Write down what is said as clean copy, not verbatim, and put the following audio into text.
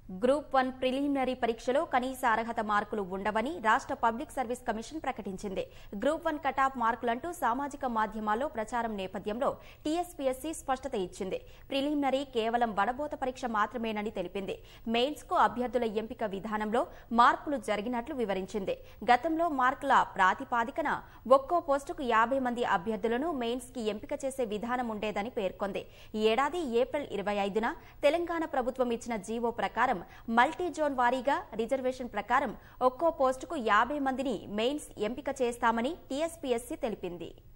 Group 1 preliminary పరీక్షలో కనీస అర్హత మార్కులు ఉండవని రాష్ట్ర పబ్లిక్ సర్వీస్ కమిషన్ ప్రకటించింది. గ్రూప్ 1 కటాఫ్ మార్కులంటూ సామాజిక మాధ్యమాల్లో ప్రచారం నేపథ్యంలో టీఎస్పీఎస్సీ స్పష్టత ఇచ్చింది. ప్రిలిమినరీ కేవలం వడబోత పరీక్ష మాత్రమేనని తెలిపింది. మెయిన్స్ కు అభ్యర్థుల ఎంపిక విధానంలో మార్పులు జరిగినట్లు వివరించింది. గతంలో మార్కుల ప్రాతిపాదికన ఒక్కో పోస్టుకు 50 మంది అభ్యర్థులను మెయిన్స్ కి ఎంపిక చేసే విధానం ఉండేదని పేర్కొంది. ఈ ఏడాది ఏప్రిల్ 25న తెలంగాణ ప్రభుత్వం ఇచ్చిన జీవో ప్రకారం మల్టీ జోన్ వారీగా రిజర్వేషన్ ప్రకారం ఒక్కో పోస్టుకు 50 మందిని మెయిన్స్ ఎంపిక చేస్తామని టీఎస్పీఎస్సీ తెలిపింది.